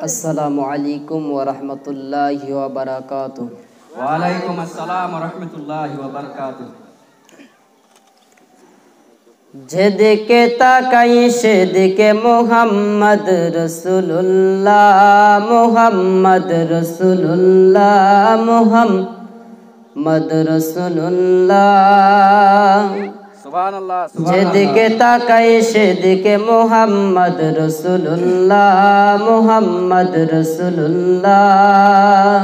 अस्सलामु अलैकुम व रहमतुल्लाहि व बरकातुहू। वालेकुम अस्सलाम व रहमतुल्लाहि व बरकातुहू। যেদিকে তাকাই সেদিকে মুহাম্মদ রাসূলুল্লাহ, মুহাম্মদ রাসূলুল্লাহ, মুহাম্মদ রাসূলুল্লাহ। সুবহানাল্লাহ, যেদিকে তাকাই সেদিকে মুহাম্মদ রাসূলুল্লাহ, মুহাম্মদ রাসূলুল্লাহ।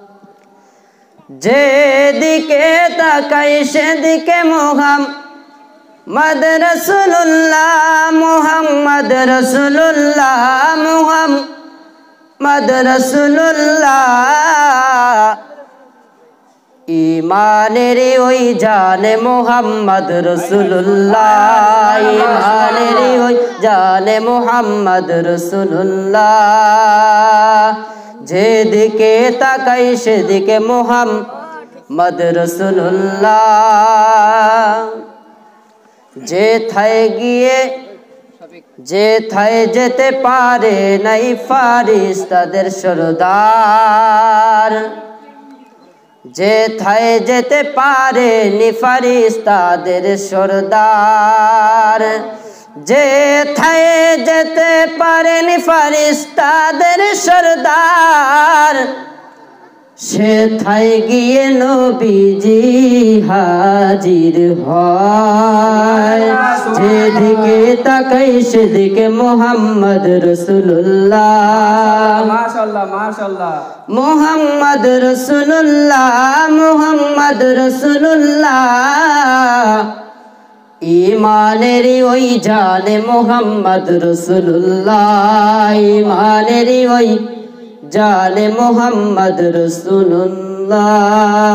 যেদিকে তাকাই সেদিকে মুহাম্মদ রাসূলুল্লাহ, মুহাম্মদ রাসূলুল্লাহ, মুহাম্মদ রাসূলুল্লাহ। ইমানের ওই জানে মুহাম্মদ রাসূলুল্লাহ, ইমানের ওই জানে মুহাম্মদ রাসূলুল্লাহ। যেদিকে তাকাই সেদিকে মুহাম্মদ রাসূলুল্লাহ। যেথায় যেতে পারে নাই ফারিস্তাদের সরদার, যেথায় যেতে পারে নি ফারিস্তাদের সরদার, যেথায় যেতে পারে নি ফারিস্তাদের সরদার। সেথায় গিয়ে নবীজি হাজির হয়। যেদিকে তাকাই সেদিকে মুহাম্মদ রাসূলুল্লাহ, মাশাআল্লাহ মাশাআল্লাহ। মুহাম্মদ রাসূলুল্লাহ, মুহাম্মদ রাসূলুল্লাহ। ইমানের ওই জানে মুহাম্মদ রাসূলুল্লাহ, ইমানের ওই জানে মুহাম্মদ রাসূলুল্লাহ।